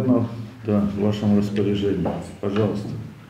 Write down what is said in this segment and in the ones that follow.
Мамедов, да, в вашем распоряжении. Пожалуйста.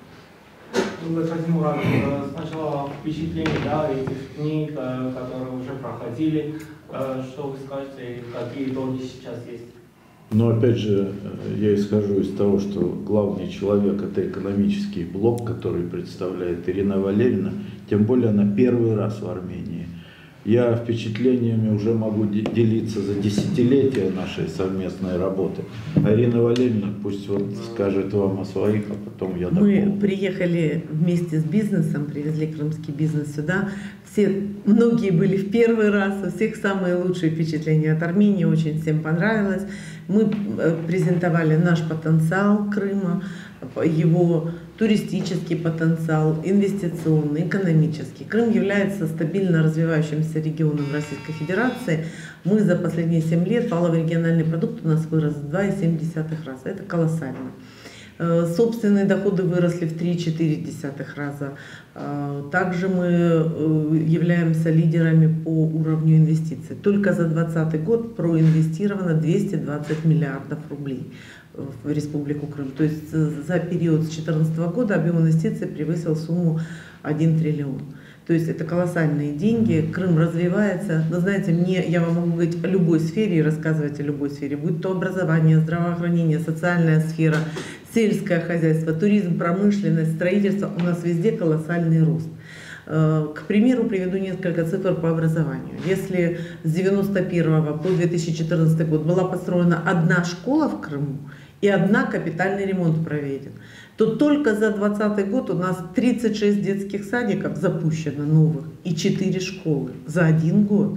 Господин Мурат, сначала впечатление, да, этих книг, которые уже проходили. Что вы скажете, какие итоги сейчас есть? Но опять же, я исхожу из того, что главный человек – это экономический блок, который представляет Ирина Валерьевна, тем более она первый раз в Армении. Я впечатлениями уже могу делиться за десятилетия нашей совместной работы. А Ирина Валерьевна пусть вот скажет вам о своих, а потом я дополню. Мы приехали вместе с бизнесом, привезли крымский бизнес сюда. Многие были в первый раз, у всех самые лучшие впечатления от Армении, очень всем понравилось. Мы презентовали наш потенциал Крыма, его туристический потенциал, инвестиционный, экономический. Крым является стабильно развивающимся регионом Российской Федерации. Мы за последние 7 лет, валовый региональный продукт у нас вырос в 2,7 раза. Это колоссально. Собственные доходы выросли в 3,4 раза. Также мы являемся лидерами по уровню инвестиций. Только за 2020 год проинвестировано 220 миллиардов рублей в Республику Крым. То есть за период с 2014 года объем инвестиций превысил сумму 1 триллион. То есть это колоссальные деньги, Крым развивается. Но знаете, я вам могу говорить о любой сфере и рассказывать о любой сфере. Будь то образование, здравоохранение, социальная сфера, сельское хозяйство, туризм, промышленность, строительство. У нас везде колоссальный рост. К примеру, приведу несколько цифр по образованию. Если с 1991 по 2014 год была построена одна школа в Крыму и одна капитальный ремонт проведен, то только за 2020 год у нас 36 детских садиков запущено новых и 4 школы за 1 год.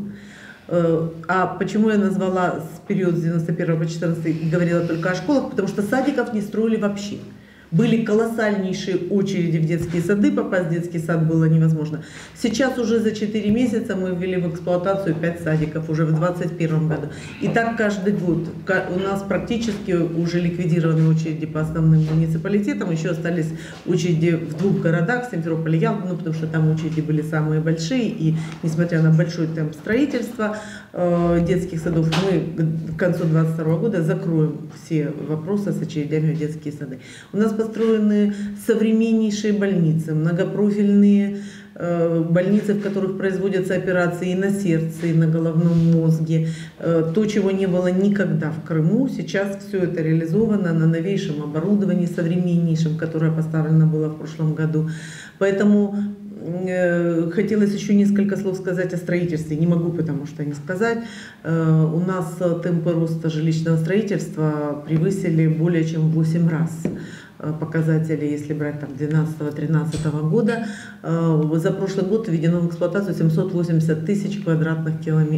А почему я назвала с период с 91 по 2014 и говорила только о школах? Потому что садиков не строили вообще. Были колоссальнейшие очереди в детские сады, попасть в детский сад было невозможно. Сейчас уже за 4 месяца мы ввели в эксплуатацию 5 садиков уже в 2021 году. И так каждый год. У нас практически уже ликвидированы очереди по основным муниципалитетам, еще остались очереди в 2 городах, Симферополе и Ялта, потому что там очереди были самые большие. И несмотря на большой темп строительства детских садов, мы к концу 2022 года закроем все вопросы с очередями в детские сады. У нас построены современнейшие больницы, многопрофильные больницы, в которых производятся операции и на сердце, и на головном мозге. То, чего не было никогда в Крыму, сейчас все это реализовано на новейшем оборудовании, современнейшем, которое поставлено было в прошлом году. Поэтому хотелось еще несколько слов сказать о строительстве. Не могу, потому что не сказать. У нас темпы роста жилищного строительства превысили более чем в 8 раз показатели, если брать там 2012-2013 года. За прошлый год введено в эксплуатацию 780 тысяч квадратных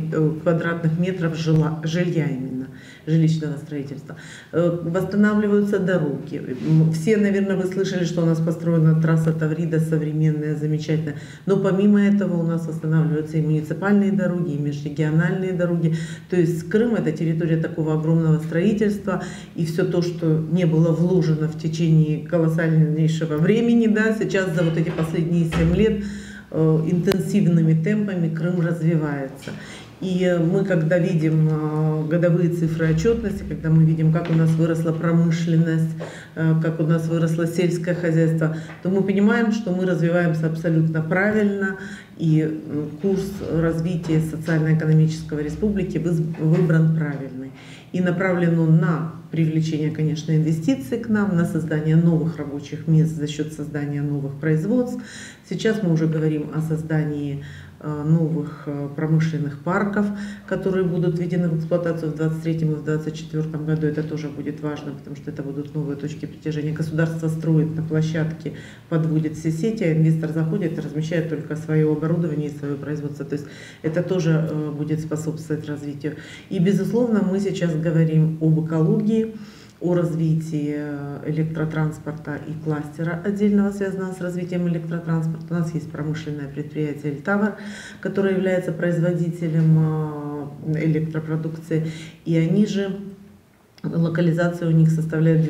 метров жилья именно, жилищного строительства. Восстанавливаются дороги. Все, наверное, вы слышали, что у нас построена трасса Таврида, современная, замечательная. Но помимо этого у нас восстанавливаются и муниципальные дороги, и межрегиональные дороги. То есть Крым — это территория такого огромного строительства, и все то, что не было вложено в течение колоссальнейшего времени, да, сейчас за вот эти последние 7 лет интенсивными темпами Крым развивается. И мы, когда видим годовые цифры отчетности, когда мы видим, как у нас выросла промышленность, как у нас выросло сельское хозяйство, то мы понимаем, что мы развиваемся абсолютно правильно, и курс развития социально-экономического республики выбран правильный. И направлен он на привлечение, конечно, инвестиций к нам, на создание новых рабочих мест за счет создания новых производств. Сейчас мы уже говорим о создании новых промышленных парков, которые будут введены в эксплуатацию в 2023 и в 2024 году. Это тоже будет важно, потому что это будут новые точки притяжения. Государство строит на площадке, подводит все сети, а инвестор заходит и размещает только свое оборудование и свое производство. То есть это тоже будет способствовать развитию. И, безусловно, мы сейчас говорим об экологии, о развитии электротранспорта и кластера отдельного, связанного с развитием электротранспорта. У нас есть промышленное предприятие «Эльтавр», которое является производителем электропродукции, и они же, локализация у них составляет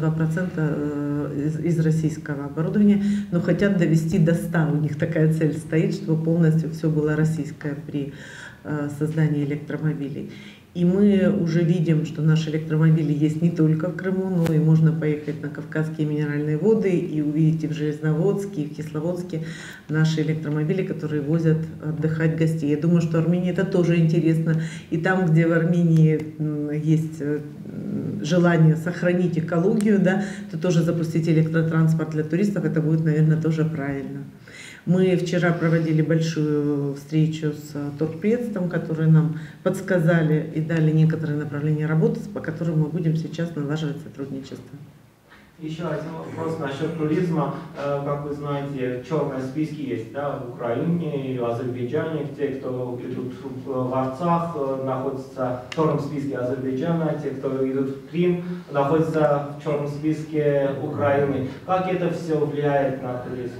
92% из российского оборудования, но хотят довести до 100. У них такая цель стоит, чтобы полностью все было российское при создании электромобилей. И мы уже видим, что наши электромобили есть не только в Крыму, но и можно поехать на Кавказские минеральные воды и увидеть и в Железноводске, и в Кисловодске наши электромобили, которые возят отдыхать гостей. Я думаю, что Армении это тоже интересно. И там, где в Армении есть желание сохранить экологию, да, то тоже запустить электротранспорт для туристов, это будет, наверное, тоже правильно. Мы вчера проводили большую встречу с торгпредством, которые нам подсказали и дали некоторые направления работы, по которым мы будем сейчас налаживать сотрудничество. Еще один вопрос насчет туризма. Как вы знаете, черные списки есть, да, в Украине и в Азербайджане. Те, кто идут в Арцах, находятся в черном списке Азербайджана. Те, кто идут в Крым, находятся в черном списке Украины. Как это все влияет на туризм?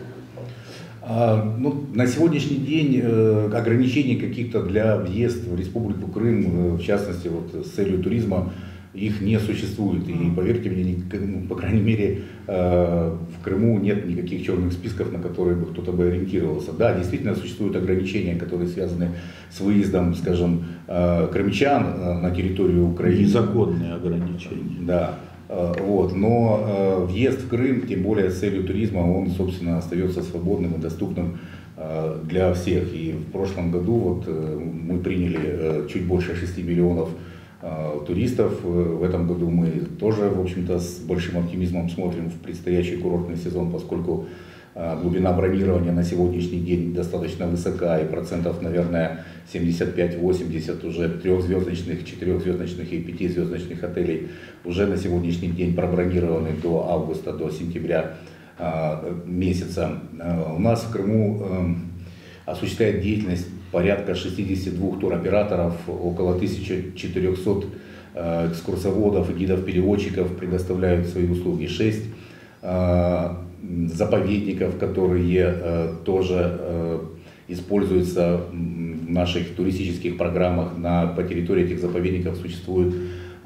Ну, на сегодняшний день ограничений каких-то для въезда в Республику Крым, в частности, вот, с целью туризма, их не существует. И поверьте мне, по крайней мере, в Крыму нет никаких черных списков, на которые бы кто-то бы ориентировался. Да, действительно существуют ограничения, которые связаны с выездом, скажем, крымчан на территорию Украины. Незаконные ограничения. Да. Вот, но въезд в Крым, тем более с целью туризма, он, собственно, остается свободным и доступным для всех. И в прошлом году вот, мы приняли чуть больше 6 миллионов туристов. В этом году мы тоже, в общем-то, с большим оптимизмом смотрим в предстоящий курортный сезон, поскольку глубина бронирования на сегодняшний день достаточно высока, и процентов, наверное, 75-80 уже 3-звездочных, 4-звездочных и 5-звездочных отелей уже на сегодняшний день пробронированы до августа, до сентября месяца. У нас в Крыму осуществляет деятельность порядка 62 туроператоров, около 1400 экскурсоводов и гидов-переводчиков предоставляют свои услуги, 6 заповедников, которые тоже используются в наших туристических программах. По территории этих заповедников существуют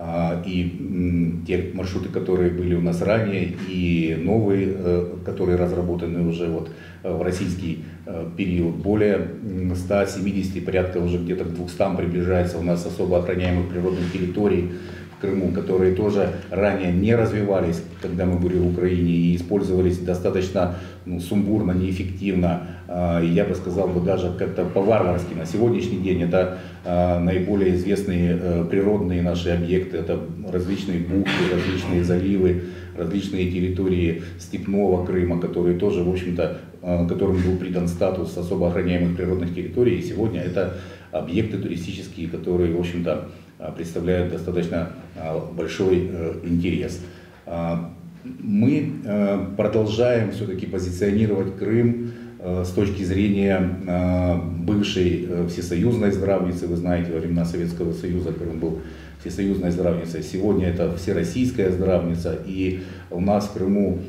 и те маршруты, которые были у нас ранее, и новые, которые разработаны уже вот в российский период. Более 170, порядка уже где-то к 200 приближается у нас особо охраняемых природных территорий в Крыму, которые тоже ранее не развивались, когда мы были в Украине, и использовались достаточно сумбурно, неэффективно, и я бы сказал бы даже как-то по-варварски. На сегодняшний день это наиболее известные природные наши объекты, это различные бухты, различные заливы, различные территории степного Крыма, которые тоже, в общем-то, которым был придан статус особо охраняемых природных территорий, и сегодня это объекты туристические, которые, в общем-то, представляют достаточно большой интерес. Мы продолжаем все-таки позиционировать Крым с точки зрения бывшей всесоюзной здравницы. Вы знаете, во времена Советского Союза Крым был всесоюзной здравницей. Сегодня это всероссийская здравница, и у нас в Крыму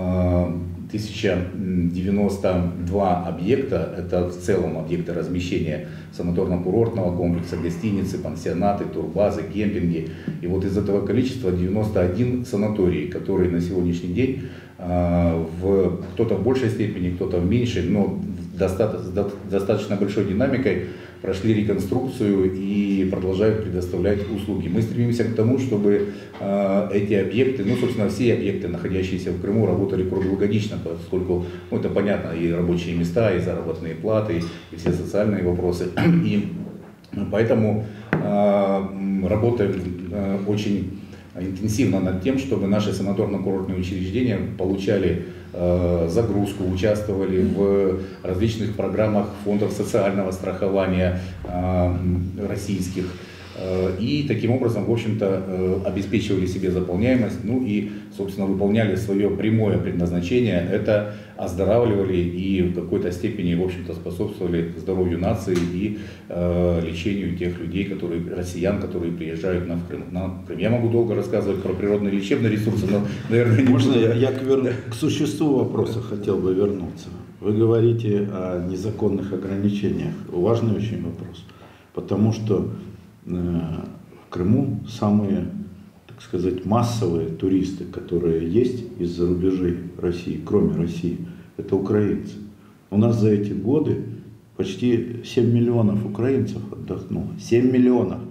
1092 объекта, это в целом объекты размещения санаторно-курортного комплекса, гостиницы, пансионаты, турбазы, кемпинги. И вот из этого количества 91 санаторий, которые на сегодняшний день кто-то в большей степени, кто-то в меньшей, но достаточно большой динамикой прошли реконструкцию и продолжают предоставлять услуги. Мы стремимся к тому, чтобы эти объекты, собственно, все объекты, находящиеся в Крыму, работали круглогодично, поскольку, это понятно, и рабочие места, и заработные платы, и все социальные вопросы. И поэтому работаем очень интенсивно над тем, чтобы наши санаторно-курортные учреждения получали загрузку, участвовали в различных программах фондов социального страхования российских. И таким образом, в общем-то, обеспечивали себе заполняемость, и, собственно, выполняли свое прямое предназначение. Это оздоравливали и в какой-то степени, в общем-то, способствовали здоровью нации и лечению тех людей, россиян, которые приезжают на Крым. Я могу долго рассказывать про природные лечебные ресурсы, но, наверное, не можно я к существу вопроса хотел бы вернуться. Вы говорите о незаконных ограничениях. Важный очень вопрос, потому что в Крыму самые, так сказать, массовые туристы, которые есть из-за рубежей России, кроме России, это украинцы. У нас за эти годы почти 7 миллионов украинцев отдохнуло. 7 миллионов.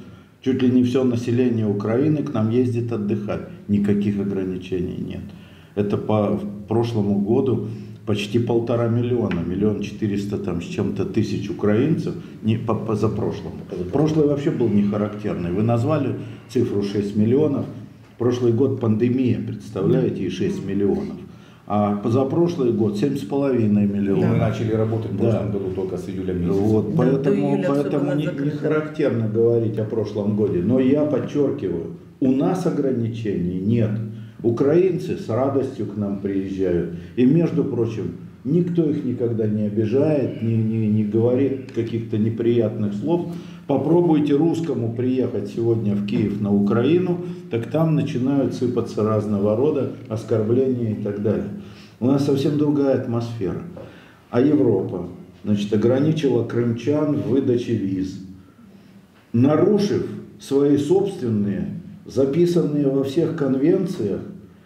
Чуть ли не все население Украины к нам ездит отдыхать. Никаких ограничений нет. Это по прошлому году почти 1,5 миллиона, 1 400 000 там с чем-то тысяч украинцев, не по позапрошлому. Прошлый вообще был не характерный. Вы назвали цифру 6 миллионов. Прошлый год пандемия, представляете, и 6 миллионов. А позапрошлый год 7,5 миллионов. Мы начали работать в прошлом году только с июля месяца. Вот, Да, поэтому не характерно говорить о прошлом годе. Но я подчеркиваю, у нас ограничений нет. Украинцы с радостью к нам приезжают. И, между прочим, никто их никогда не обижает, не говорит каких-то неприятных слов. Попробуйте русскому приехать сегодня в Киев на Украину, так там начинают сыпаться разного рода оскорбления и так далее. У нас совсем другая атмосфера. А Европа, значит, ограничила крымчан в выдаче виз, нарушив свои собственные, записанные во всех конвенциях,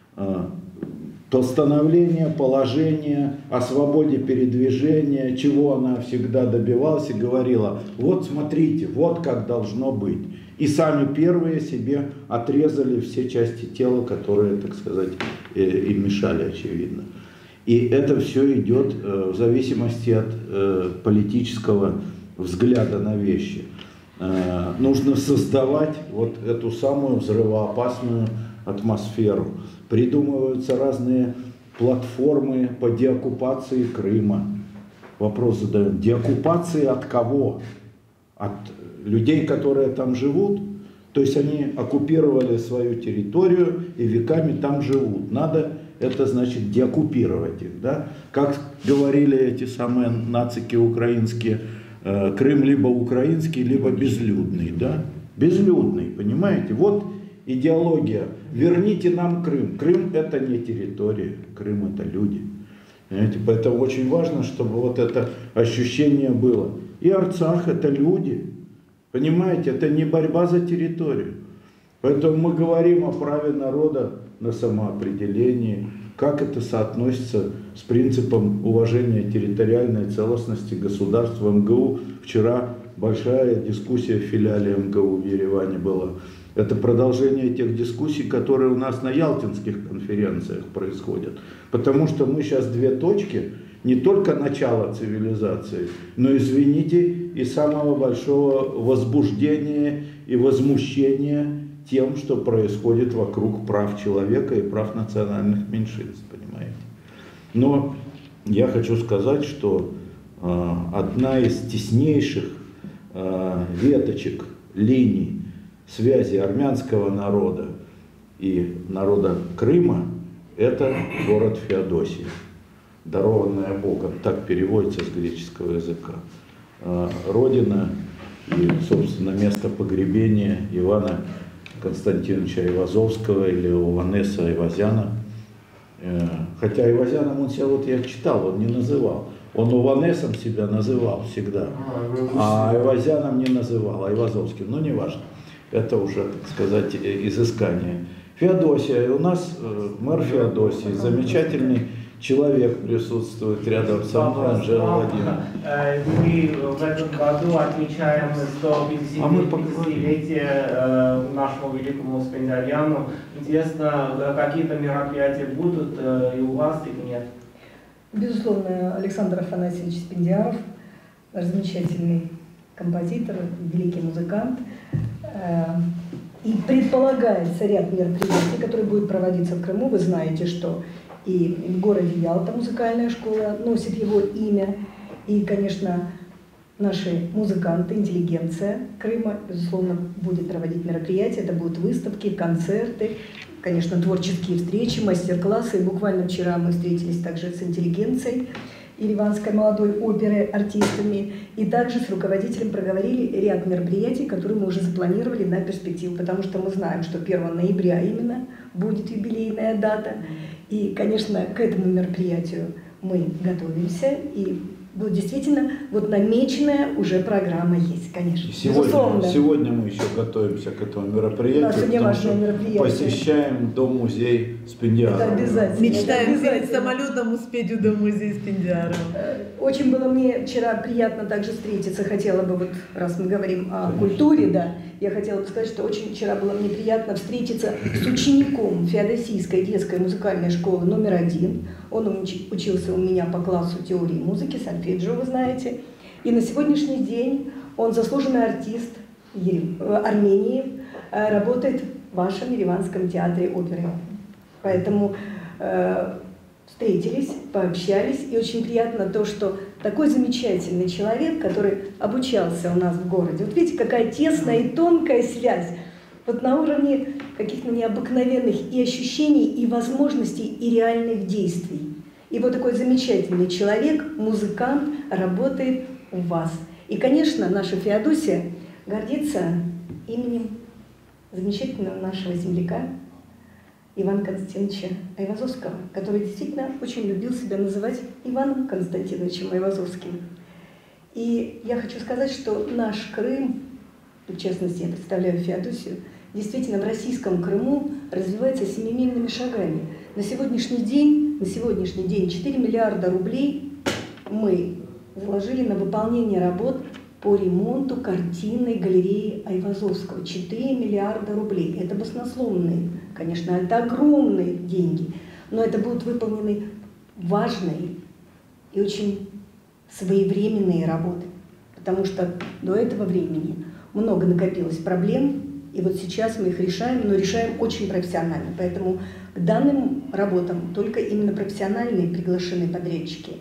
постановления, положения о свободе передвижения, чего она всегда добивалась и говорила: вот смотрите, вот как должно быть. И сами первые себе отрезали все части тела, которые, так сказать, им мешали, очевидно. И это все идет в зависимости от политического взгляда на вещи. Нужно создавать вот эту самую взрывоопасную атмосферу. Придумываются разные платформы по деоккупации Крыма. Вопрос задаем: деоккупации от кого? От людей, которые там живут? То есть они оккупировали свою территорию и веками там живут. Надо это, значит, деоккупировать их. Да? Как говорили эти самые нацики украинские, Крым либо украинский, либо безлюдный. Да? Безлюдный, понимаете? Вот идеология. Верните нам Крым. Крым это не территория, Крым это люди. Понимаете? Поэтому очень важно, чтобы вот это ощущение было. И Арцах это люди. Понимаете, это не борьба за территорию. Поэтому мы говорим о праве народа на самоопределение, как это соотносится с принципом уважения территориальной целостности государства. МГУ. Вчера большая дискуссия в филиале МГУ в Ереване была. Это продолжение тех дискуссий, которые у нас на ялтинских конференциях происходят. Потому что мы сейчас две точки, не только начала цивилизации, но, извините, и самого большого возбуждения и возмущения тем, что происходит вокруг прав человека и прав национальных меньшинств, понимаете. Но я хочу сказать, что одна из теснейших веточек, линий связи армянского народа и народа Крыма – это город Феодосия, дарованная Богом, так переводится с греческого языка. Родина и, собственно, место погребения Ивана Константиновича Айвазовского или Ованеса Айвазяна. Хотя Айвазяном он себя, вот я читал, он не называл. Он Ованесом себя называл всегда, а Айвазяном не называл, Айвазовским, но не важно. Это уже, так сказать, изыскание. Феодосия. У нас мэр Феодосии, замечательный человек присутствует рядом со мной, Анжела Владимировна. Мы в этом году отмечаем 150-летие нашему великому Спендариану. Интересно, какие-то мероприятия будут и у вас, или нет? Безусловно, Александр Афанасьевич Спендиаров, наш замечательный композитор, великий музыкант. И предполагается ряд мероприятий, которые будут проводиться в Крыму. Вы знаете, что и в городе Ялта музыкальная школа носит его имя. И, конечно, наши музыканты, интеллигенция Крыма, безусловно, будет проводить мероприятия. Это будут выставки, концерты, конечно, творческие встречи, мастер-классы. И буквально вчера мы встретились также с интеллигенцией Ереванской молодой оперы, артистами, и также с руководителем проговорили ряд мероприятий, которые мы уже запланировали на перспективу, потому что мы знаем, что 1 ноября именно будет юбилейная дата, и, конечно, к этому мероприятию мы готовимся, и Вот действительно, вот намеченная уже программа есть, конечно. Сегодня мы еще готовимся к этому мероприятию, потому что посещаем Дом-музей Спендиарова. Это обязательно. Мечтаем перед самолетом успеть в Дом-музей Спендиарова. Очень было мне вчера приятно также встретиться, хотела бы, вот раз мы говорим о культуре, да, я хотела бы сказать, что очень вчера было мне приятно встретиться с учеником Феодосийской детской музыкальной школы номер 1. Он учился у меня по классу теории музыки, сольфеджио, вы знаете. И на сегодняшний день он заслуженный артист Армении, работает в вашем Ереванском театре оперы. Поэтому встретились, пообщались, и очень приятно то, что такой замечательный человек, который обучался у нас в городе. Вот видите, какая тесная и тонкая связь. Вот на уровне каких-то необыкновенных и ощущений, и возможностей, и реальных действий. И вот такой замечательный человек, музыкант, работает у вас. И, конечно, наша Феодосия гордится именем замечательного нашего земляка Ивана Константиновича Айвазовского, который действительно очень любил себя называть Иваном Константиновичем Айвазовским. И я хочу сказать, что наш Крым, в частности, я представляю Феодосию, действительно в российском Крыму развивается семимильными шагами. На сегодняшний день 4 миллиарда рублей мы заложили на выполнение работ по ремонту картинной галереи Айвазовского. 4 миллиарда рублей. Это баснословные, конечно, это огромные деньги, но это будут выполнены важные и очень своевременные работы, потому что до этого времени много накопилось проблем, и вот сейчас мы их решаем, но решаем очень профессионально. Поэтому к данным работам только именно профессиональные приглашены подрядчики.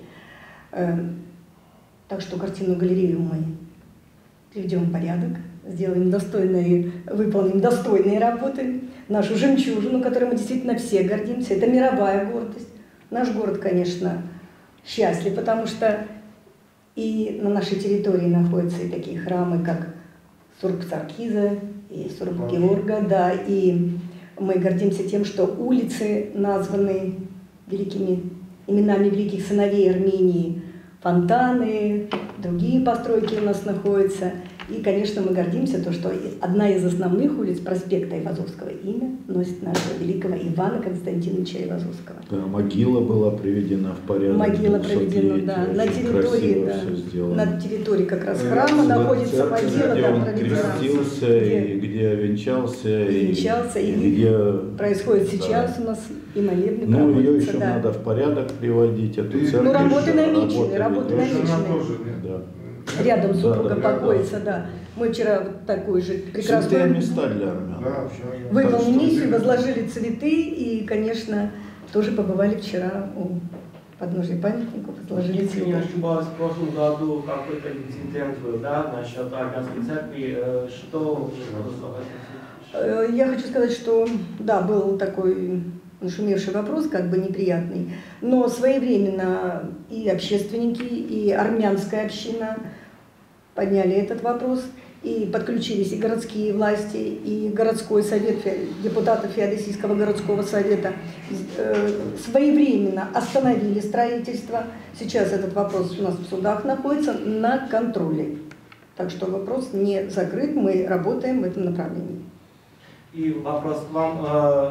Так что картинную галерею мы приведем в порядок, сделаем достойные, выполним достойные работы, нашу жемчужину, которой мы действительно все гордимся. Это мировая гордость. Наш город, конечно, счастлив, потому что и на нашей территории находятся и такие храмы, как Сурб-Саркиза и Сурб-Георга, да, и мы гордимся тем, что улицы названы великими именами великих сыновей Армении, фонтаны, другие постройки у нас находятся. И, конечно, мы гордимся, то, что одна из основных улиц проспекта Айвазовского имя носит нашего великого Ивана Константиновича Айвазовского. Да, могила была приведена в порядок. Могила приведена, да, на территории, да, на территории как раз храма находится могила, где да, он крестился, и где венчался, и где происходит сейчас у нас и молебны. Ну, ее еще надо в порядок приводить, эту церковь. Ну, работы намечены, работы намечены. Да. Рядом супруга покоится, да. Мы вчера такой же прекрасный... Святые места для армян. Выполнили миссию, возложили цветы и, конечно, тоже побывали вчера у подножия памятников, возложили Если не цветы. ошибаюсь, в прошлом году какой-то инцидент был, да, насчет армянской церкви. Что вы Я хочу сказать, что, да, был такой нашумевший вопрос, как бы неприятный, но своевременно и общественники, и армянская община подняли этот вопрос, и подключились и городские власти, и городской совет, депутаты Феодосийского городского совета своевременно остановили строительство. Сейчас этот вопрос у нас в судах находится на контроле. Так что вопрос не закрыт, мы работаем в этом направлении. И вопрос к вам,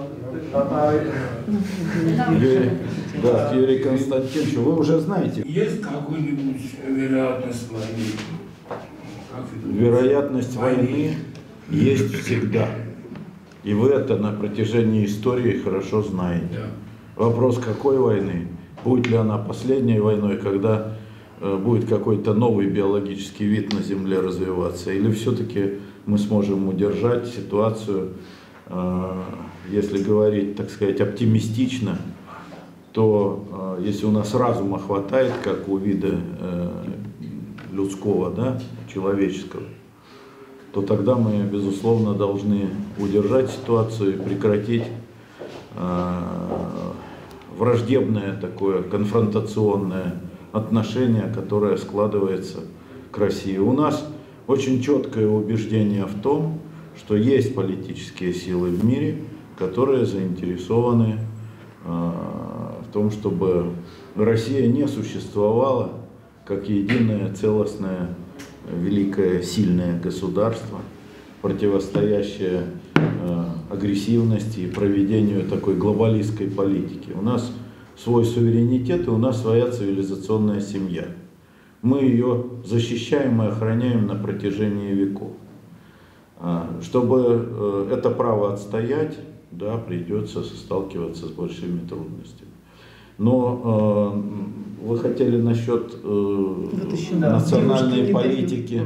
Юрий Константинович, вы уже знаете. Есть какой-нибудь вероятность войны? Вероятность войны есть всегда. И вы это на протяжении истории хорошо знаете. Да. Вопрос, какой войны? Будет ли она последней войной, когда будет какой-то новый биологический вид на Земле развиваться? Или все-таки мы сможем удержать ситуацию, если говорить, так сказать, оптимистично, то если у нас разума хватает, как у вида людского, да, человеческого, то тогда мы, безусловно, должны удержать ситуацию и прекратить враждебное такое конфронтационное отношение, которое складывается к России. У нас очень четкое убеждение в том, что есть политические силы в мире, которые заинтересованы в том, чтобы Россия не существовала как единое, целостное, великое, сильное государство, противостоящее агрессивности и проведению такой глобалистской политики. У нас свой суверенитет и у нас своя цивилизационная семья. Мы ее защищаем и охраняем на протяжении веков. Чтобы это право отстоять, да, придется сталкиваться с большими трудностями. Но вы хотели насчет национальной политики.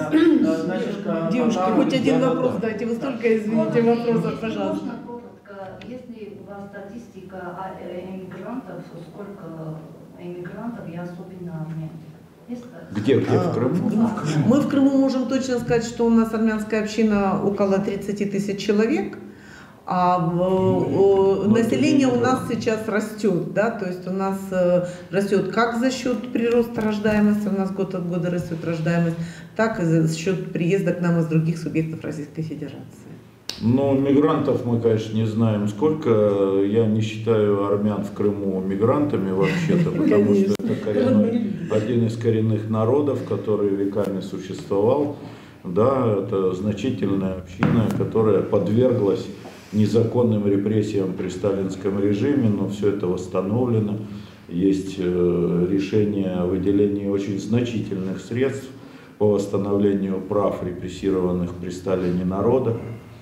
Девушки, хоть один вопрос дайте, вы столько, извините, вопросов, пожалуйста. Можно коротко, если у вас статистика эмигрантов, сколько эмигрантов и особенно армян? Где в Крыму? Мы в Крыму можем точно сказать, что у нас армянская община около 30 тысяч человек. А население у нас сейчас растет, да, то есть у нас растет как за счет прироста рождаемости, у нас год от года растет рождаемость, так и за счет приезда к нам из других субъектов Российской Федерации. Ну, мигрантов мы, конечно, не знаем сколько. Я не считаю армян в Крыму мигрантами вообще-то, потому что это один из коренных народов, который веками существовал. Да, это значительная община, которая подверглась незаконным репрессиям при сталинском режиме, но все это восстановлено. Есть решение о выделении очень значительных средств по восстановлению прав репрессированных при Сталине народа.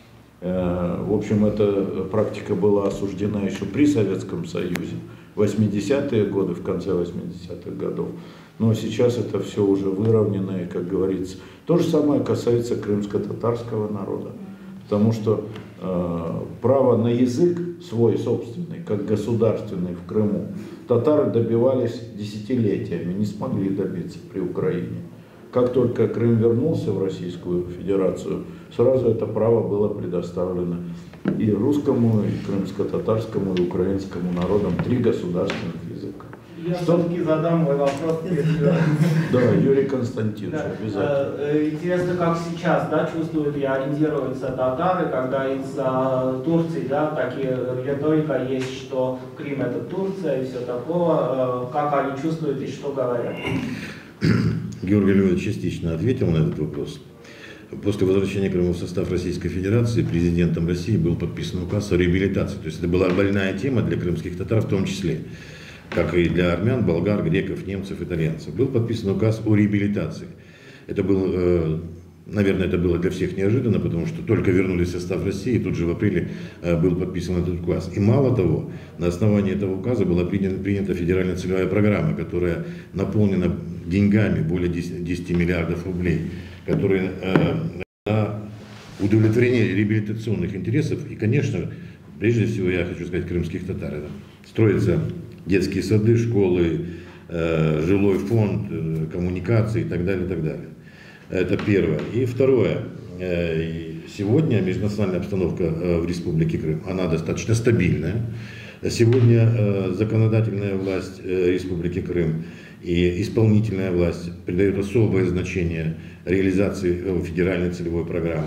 В общем, эта практика была осуждена еще при Советском Союзе, в 80-е годы, в конце 80-х годов. Но сейчас это все уже выровнено, и, как говорится, то же самое касается крымско-татарского народа. Потому что право на язык свой собственный, как государственный в Крыму, татары добивались десятилетиями, не смогли добиться при Украине. Как только Крым вернулся в Российскую Федерацию, сразу это право было предоставлено и русскому, и крымско-татарскому, и украинскому народам, 3 государственных языка. Я все-таки задам мой вопрос. Да, Юрий Константинович, обязательно. Интересно, как сейчас, да, чувствуют и ориентируются татары, когда из Турции, да, такие риторика есть, что Крым это Турция и все такого. Как они чувствуют и что говорят? Георгий Львович частично ответил на этот вопрос. После возвращения Крыма в состав Российской Федерации президентом России был подписан указ о реабилитации. То есть это была больная тема для крымских татар в том числе, как и для армян, болгар, греков, немцев, итальянцев. Был подписан указ о реабилитации. Это был, наверное, это было для всех неожиданно, потому что только вернулись в состав России, и тут же в апреле был подписан этот указ. И мало того, на основании этого указа была принята федеральная целевая программа, которая наполнена деньгами, более 10 миллиардов рублей, которые на удовлетворение реабилитационных интересов, и, конечно, прежде всего, я хочу сказать, крымских татар. Строятся детские сады, школы, жилой фонд, коммуникации и так далее, и так далее. Это первое. И второе. Сегодня межнациональная обстановка в Республике Крым, она достаточно стабильная. Сегодня законодательная власть Республики Крым и исполнительная власть придают особое значение реализации федеральной целевой программы.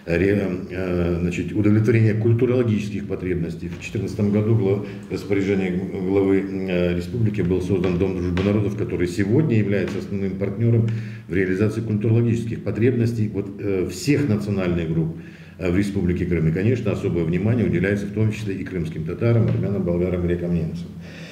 Значит, удовлетворение культурологических потребностей. В 2014 году распоряжение главы республики был создан Дом дружбы народов, который сегодня является основным партнером в реализации культурологических потребностей всех национальных групп в Республике Крым. И, конечно, особое внимание уделяется в том числе и крымским татарам, армянам, болгарам, грекам, немцам.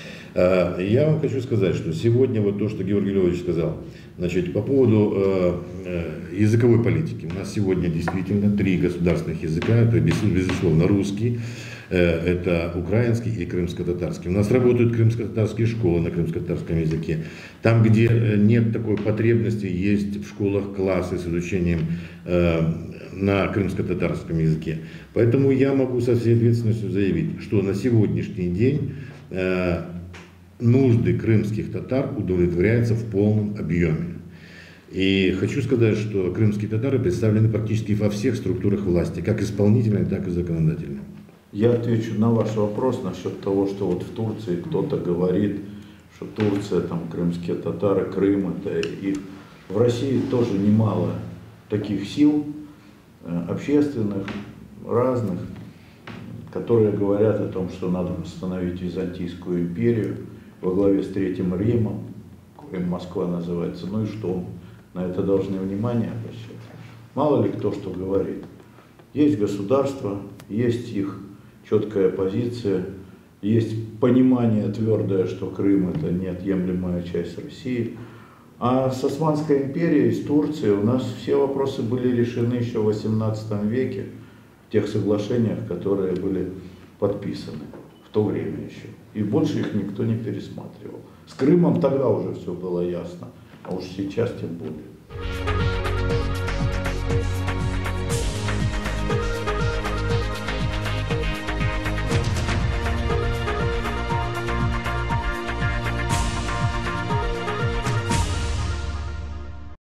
Я вам хочу сказать, что сегодня вот то, что Георгий Львович сказал, значит, по поводу языковой политики. У нас сегодня действительно 3 государственных языка, это безусловно русский, это украинский и крымско-татарский. У нас работают крымско-татарские школы на крымско-татарском языке. Там, где нет такой потребности, есть в школах классы с изучением на крымско-татарском языке. Поэтому я могу со всей ответственностью заявить, что на сегодняшний день нужды крымских татар удовлетворяются в полном объеме. И хочу сказать, что крымские татары представлены практически во всех структурах власти, как исполнительной, так и законодательной. Я отвечу на ваш вопрос насчет того, что вот в Турции кто-то говорит, что Турция, там, крымские татары, Крым, это их. В России тоже немало таких сил, общественных, разных, которые говорят о том, что надо восстановить Византийскую империю во главе с Третьим Римом, им Москва называется, ну и что? На это должны внимание обращать. Мало ли кто что говорит. Есть государство, есть их четкая позиция, есть понимание твердое, что Крым это неотъемлемая часть России. А с Османской империей, с Турцией у нас все вопросы были решены еще в XVIII веке, в тех соглашениях, которые были подписаны в то время еще. И больше их никто не пересматривал. С Крымом тогда уже все было ясно, а уж сейчас тем более.